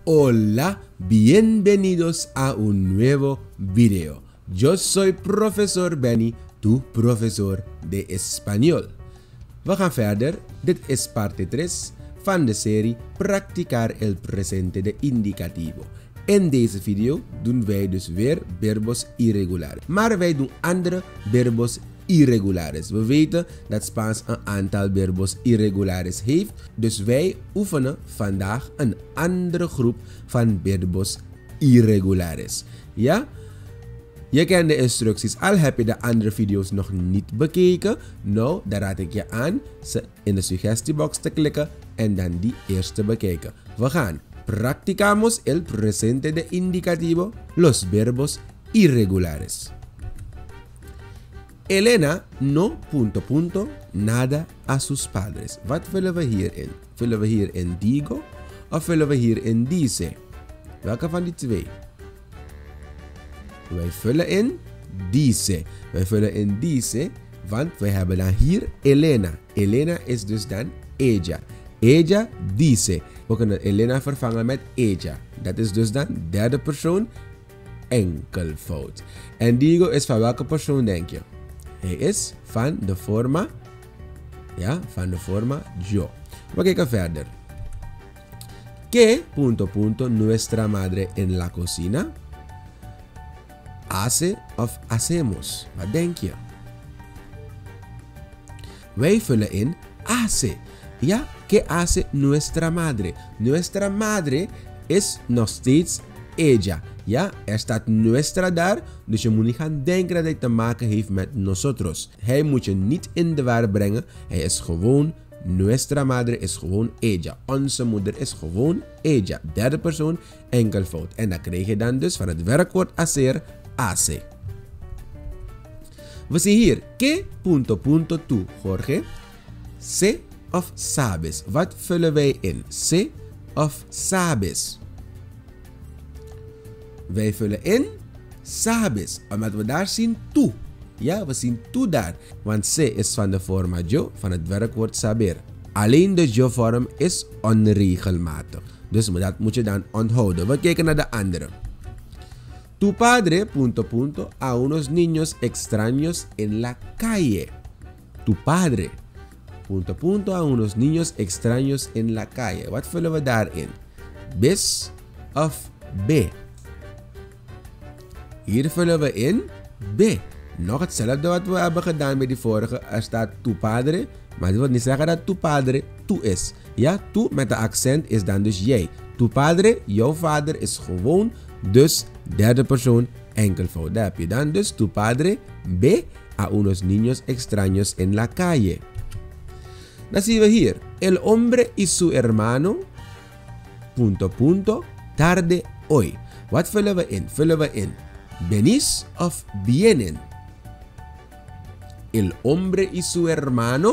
Hola, bienvenidos a un nuevo video. Yo soy profesor Benny, tu profesor de español. We gaan verder. Dit is parte 3 van de serie Practicar el presente de indicativo. In deze video doen wij dus weer verbos irregulares. Maar wij doen andere verbos irregulares. We weten dat Spaans een aantal verbos irregulares heeft. Dus wij oefenen vandaag een andere groep van verbos irregulares. Ja? Je kent de instructies, al heb je de andere video's nog niet bekeken. Nou, dan raad ik je aan ze in de suggestiebox te klikken en dan die eerst te bekijken. We gaan. Practicamos el presente de indicativo, los verbos irregulares. Elena no ... nada a sus padres. Wat vullen we hierin? Vullen we hierin digo of vullen we hierin dice? Welke van die twee? Wij vullen in dice. Wij vullen in dice, want wij hebben dan hier Elena. Elena is dus dan ella. Ella dice. We kunnen Elena vervangen met ella. Dat is dus dan derde persoon enkelvoud. En digo is van welke persoon denk je? Hij is van de forma, ja, van de forma yo. We kijken verder. ¿Qué ... nuestra madre en la cocina? Hace of hacemos? Wat denk je? Wij vullen in hace. Ja, ¿qué hace nuestra madre? Nuestra madre is nog steeds ella. Ja, er staat nuestra daar, dus je moet niet gaan denken dat hij te maken heeft met nosotros. Hij moet je niet in de war brengen. Hij is gewoon, nuestra madre is gewoon ella. Onze moeder is gewoon ella. Derde persoon, enkelvoud. En dat krijg je dan dus van het werkwoord hacer, hace. We zien hier, ¿qué ... tú, Jorge? ¿Se of sabes? Wat vullen wij in? ¿Se of sabes? Wij vullen in sabes, omdat we daar zien tú. Ja, we zien tú daar. Want se is van de forma yo, van het werkwoord saber. Alleen de yo-vorm is onregelmatig. Dus dat moet je dan onthouden. We kijken naar de andere. Tu padre ... a unos niños extraños en la calle. Tu padre ... a unos niños extraños en la calle. Wat vullen we daarin? Bis of be? Hier vullen we in B. Nog hetzelfde wat we hebben gedaan bij die vorige. Er staat tu padre, maar dat wil niet zeggen dat tu padre tu is. Ja, tu met de accent is dan dus jij. Tu padre, jouw vader, is gewoon dus derde persoon enkelvoud. Daar heb je dan dus tu padre B a unos niños extraños en la calle. Dan zien we hier. El hombre y su hermano ... tarde hoy. Wat vullen we in? Vullen we in venís of vienen? El hombre y su hermano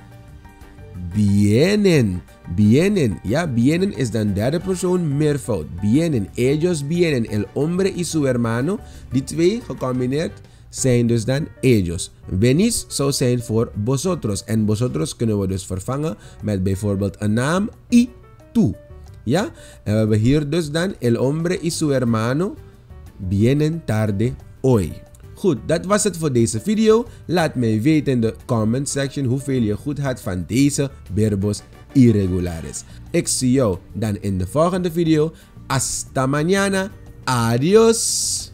vienen. Vienen. Ja, vienen is dan derde persoon meervoud. Vienen. Ellos vienen. El hombre y su hermano. Die twee gecombineerd zijn dus dan ellos. Venís zou zijn voor vosotros. En vosotros kunnen we dus vervangen met bijvoorbeeld een naam y tú. Ja? En we hebben hier dus dan el hombre y su hermano vienen tarde hoy. Goed, dat was het voor deze video. Laat mij weten in de comment section hoeveel je goed had van deze verbos irregulares. Ik zie jou dan in de volgende video. Hasta mañana. Adios.